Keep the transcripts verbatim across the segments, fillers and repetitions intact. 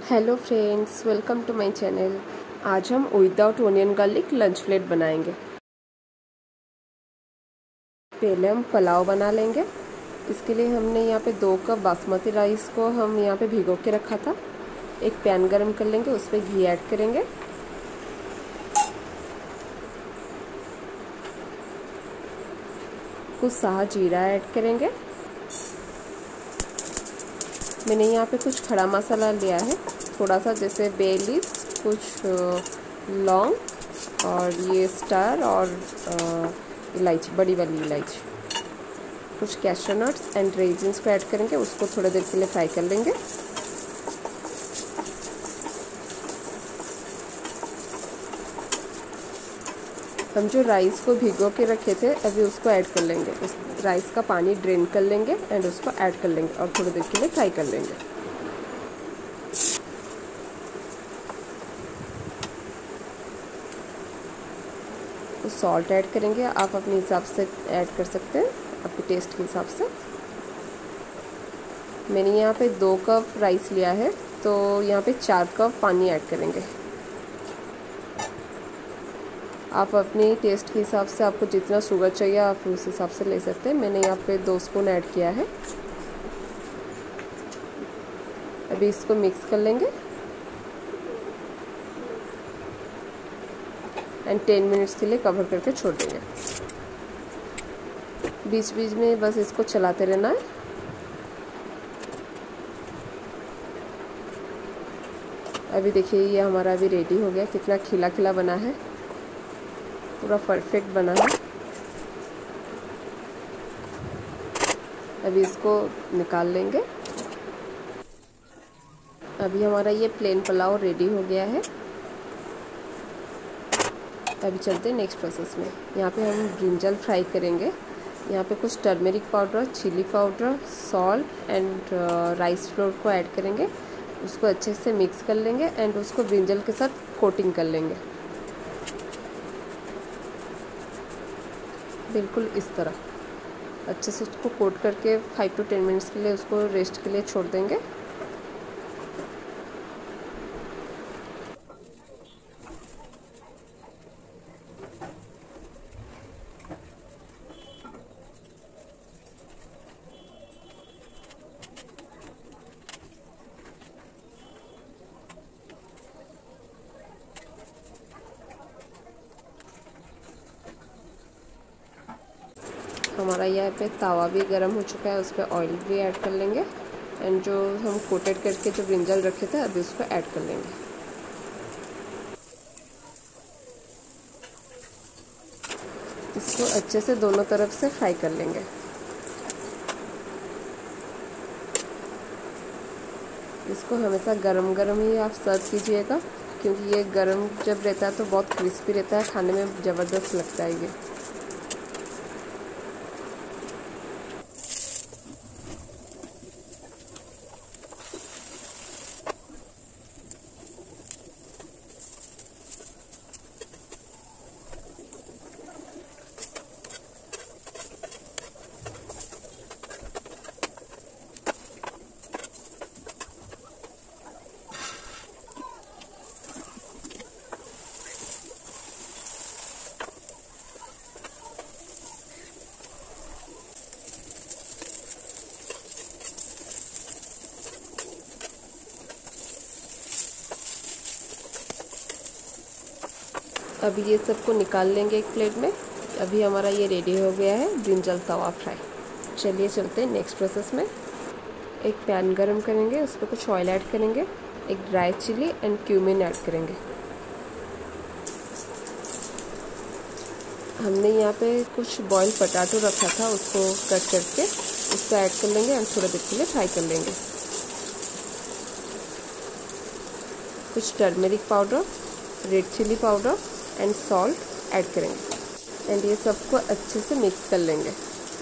Hello friends, welcome to my channel. आज हम without onion garlic lunch plate बनाएंगे। पहले हम पुलाव बना लेंगे। इसके लिए हमने यहाँ पे दो कप बासमती राइस को हम यहाँ पे भिगो के रखा था। एक पैन गरम कर लेंगे, उस पर घी ऐड करेंगे। कुछ साहा जीरा ऐड करेंगे। मैंने यहाँ पे कुछ खड़ा मसाला लिया है, थोड़ा सा, जैसे बे लीफ, कुछ लौंग और ये स्टार और इलायची, बड़ी वाली इलायची, कुछ कैशू नट्स एंड रेजिन्स को ऐड करेंगे। उसको थोड़ी देर के लिए फ्राई कर लेंगे। हम जो राइस को भिगो के रखे थे अभी उसको ऐड कर लेंगे। उस राइस का पानी ड्रेन कर लेंगे एंड उसको ऐड कर लेंगे और थोड़ी देर के लिए फ्राई कर लेंगे। तो सॉल्ट ऐड करेंगे, आप अपने हिसाब से ऐड कर सकते हैं, आपके टेस्ट के हिसाब से। मैंने यहाँ पे दो कप राइस लिया है, तो यहाँ पे चार कप पानी ऐड करेंगे। आप अपने टेस्ट के हिसाब से, आपको जितना शुगर चाहिए आप उस हिसाब से ले सकते हैं। मैंने यहाँ पे दो स्पून ऐड किया है। अभी इसको मिक्स कर लेंगे एंड टेन मिनट्स के लिए कवर करके छोड़ देंगे। बीच बीच में बस इसको चलाते रहना है। अभी देखिए ये हमारा अभी रेडी हो गया। कितना खिला खिला बना है, पूरा परफेक्ट बना है। अभी इसको निकाल लेंगे। अभी हमारा ये प्लेन पुलाव रेडी हो गया है। अभी चलते हैं नेक्स्ट प्रोसेस में। यहाँ पे हम ब्रिंजल फ्राई करेंगे। यहाँ पे कुछ turmeric powder, chilli powder, salt and rice flour को ऐड करेंगे। उसको अच्छे से मिक्स कर लेंगे एंड उसको ब्रिंजल के साथ कोटिंग कर लेंगे, बिल्कुल इस तरह। अच्छे से उसको कोट करके फाइव टू टेन मिनट्स के लिए उसको रेस्ट के लिए छोड़ देंगे। हमारा यहाँ पे तवा भी गर्म हो चुका है, उस पर ऑयल भी ऐड कर लेंगे एंड जो हम कोटेड करके जो ब्रिंजल रखे थे अभी उसको ऐड कर लेंगे। इसको अच्छे से दोनों तरफ से फ्राई कर लेंगे। इसको हमेशा गरम गरम ही आप सर्व कीजिएगा, क्योंकि ये गरम जब रहता है तो बहुत क्रिस्पी रहता है, खाने में ज़बरदस्त लगता है ये। अभी ये सबको निकाल लेंगे एक प्लेट में। अभी हमारा ये रेडी हो गया है ब्रिंजल तवा फ्राई। चलिए चलते हैं नेक्स्ट प्रोसेस में। एक पैन गरम करेंगे, उस पर कुछ ऑयल ऐड करेंगे, एक dry chilli and cumin add करेंगे। हमने यहाँ पे कुछ बॉयल पोटैटो रखा था, उसको कट करके उसको ऐड कर लेंगे एंड थोड़ा देर के लिए फ्राई कर लेंगे। कुछ turmeric powder, red chilli powder and salt add करेंगे एंड ये सबको अच्छे से मिक्स कर लेंगे।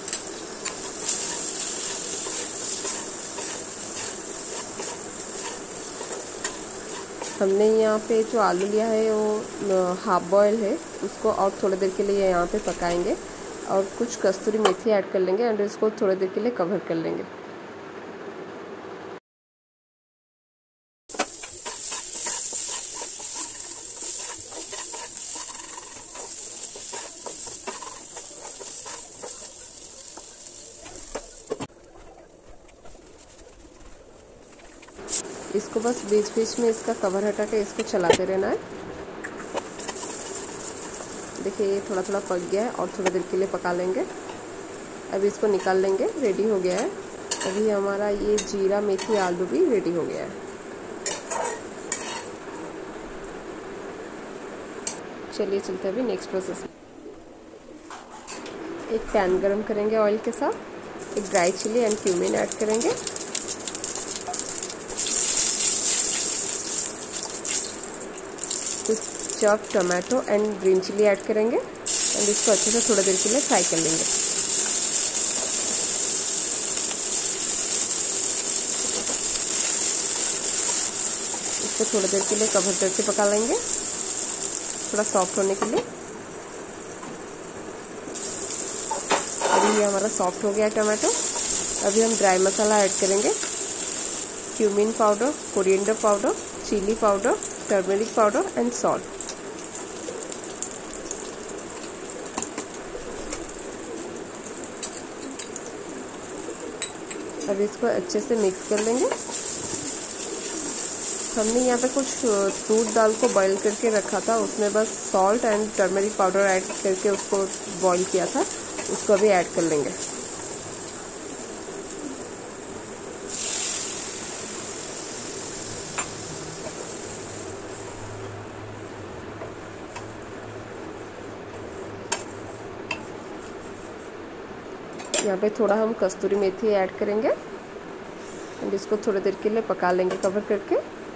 हमने यहाँ पे जो आलू लिया है वो हाफ बॉयल है, उसको और थोड़ी देर के लिए यहाँ पे पकाएंगे और कुछ कस्तूरी मेथी ऐड कर लेंगे एंड इसको थोड़ी देर के लिए कवर कर लेंगे। इसको बस बीच बीच में इसका कवर हटा के इसको चलाते रहना है। देखिए ये थोड़ा थोड़ा पक गया है और थोड़ी देर के लिए पका लेंगे। अभी इसको निकाल लेंगे, रेडी हो गया है। अभी हमारा ये जीरा मेथी आलू भी रेडी हो गया है। चलिए चलते हैं अभी नेक्स्ट प्रोसेस। एक पैन गरम करेंगे ऑयल के साथ, एक dry chilli and cumin add करेंगे। कुछ chop tomato and green chilli add करेंगे एंड इसको अच्छे से थोड़ी देर के लिए फ्राई कर लेंगे। इसको थोड़ी देर के लिए कवर करके पका लेंगे, थोड़ा सॉफ्ट होने के लिए। अभी ये हमारा सॉफ्ट हो गया है टमाटो। अभी हम ड्राई मसाला ऐड करेंगे, cumin powder, coriander powder, chilli powder, turmeric powder and salt. अब इसको अच्छे से मिक्स कर लेंगे। हमने यहाँ पे कुछ फ्रूट दाल को बॉईल करके रखा था, उसमें बस salt and turmeric powder add करके उसको बॉईल किया था, उसको भी ऐड कर लेंगे। यहाँ पे थोड़ा हम कस्तूरी मेथी ऐड करेंगे एंड इसको थोड़ी देर के लिए पका लेंगे कवर करके।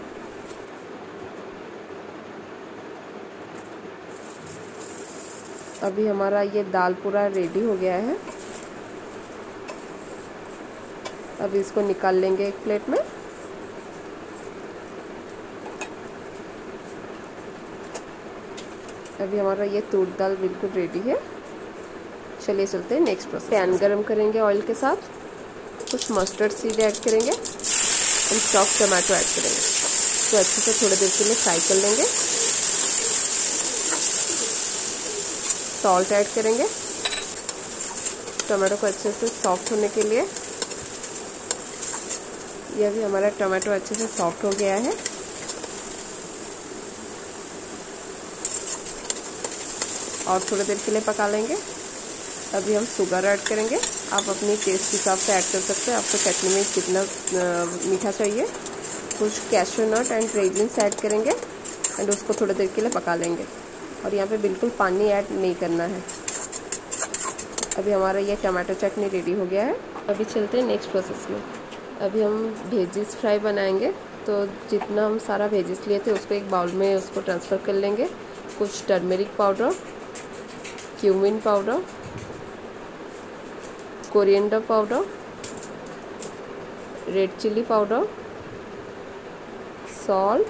अभी हमारा ये दाल पूरा रेडी हो गया है। अभी इसको निकाल लेंगे एक प्लेट में। अभी हमारा ये तूर दाल बिल्कुल रेडी है। चलिए चलते हैं नेक्स्ट प्रोसेस। पैन गरम करेंगे ऑयल के साथ, कुछ मस्टर्ड सीड ऐड करेंगे एंड चॉप्ड टमाटो ऐड करेंगे। तो अच्छे से थोड़ी देर के लिए फ्राई कर लेंगे। सॉल्ट ऐड करेंगे टमाटो को अच्छे से सॉफ्ट होने के लिए। यह भी हमारा टमाटो अच्छे से सॉफ्ट हो गया है। और थोड़ी देर के लिए पका लेंगे। अभी हम शुगर ऐड करेंगे, आप अपनी टेस्ट के हिसाब से ऐड कर सकते हैं, आपको चटनी में कितना मीठा चाहिए। कुछ cashew nut and raisins add करेंगे एंड उसको थोड़ी देर के लिए पका लेंगे। और यहाँ पे बिल्कुल पानी ऐड नहीं करना है। अभी हमारा ये टमाटो चटनी रेडी हो गया है। अभी चलते हैं नेक्स्ट प्रोसेस में। अभी हम वेजिस फ्राई बनाएंगे, तो जितना हम सारा वेजिस लिए थे उसको एक बाउल में उसको ट्रांसफ़र कर लेंगे। कुछ turmeric powder, cumin powder, coriander powder, red chilli powder, salt,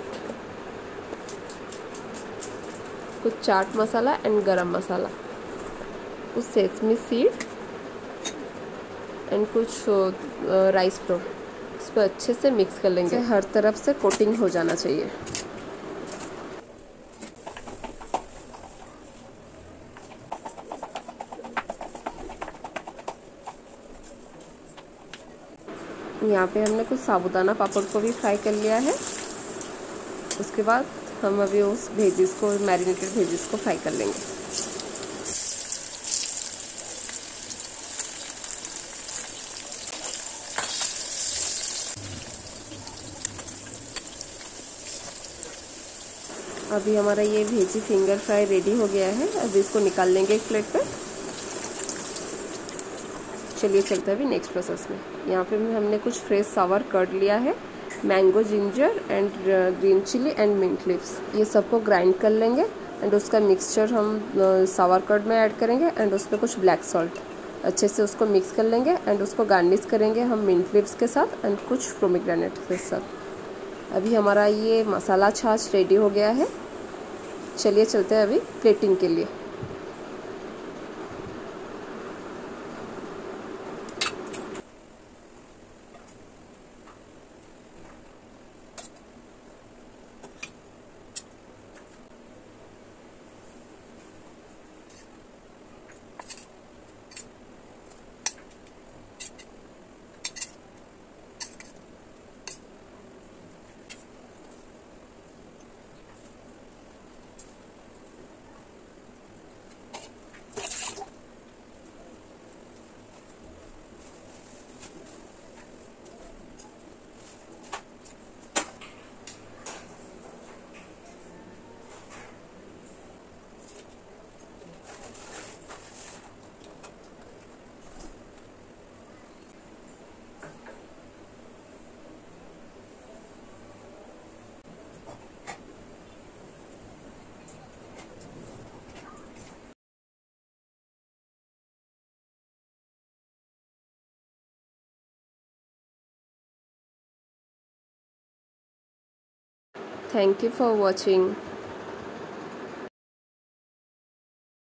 कुछ चाट मसाला एंड गरम मसाला, कुछ सेसमी सीड एंड कुछ राइस फ्लोर। इसको अच्छे से मिक्स कर लेंगे, हर तरफ से कोटिंग हो जाना चाहिए। यहाँ पे हमने कुछ साबुदाना पापड़ को भी फ्राई कर लिया है। उसके बाद हम अभी उस वेजिस को, मैरिनेटेड वेजिस को फ्राई कर लेंगे। अभी हमारा ये वेजी फिंगर फ्राई रेडी हो गया है। अभी इसको निकाल लेंगे एक प्लेट पे। चलिए चलते हैं अभी नेक्स्ट प्रोसेस में। यहाँ पे हमने कुछ फ्रेश सावर कर्ड लिया है, mango, ginger and green chilli and mint leaves. ये सबको ग्राइंड कर लेंगे एंड उसका मिक्सचर हम सावर कर्ड में ऐड करेंगे एंड उसमें कुछ ब्लैक सॉल्ट। अच्छे से उसको मिक्स कर लेंगे एंड उसको गार्निश करेंगे हम मिंट लीव्स के साथ एंड कुछ पोमेग्रेनेट के साथ। अभी हमारा ये मसाला छाछ रेडी हो गया है। चलिए चलते हैं अभी प्लेटिंग के लिए। Thank you for watching.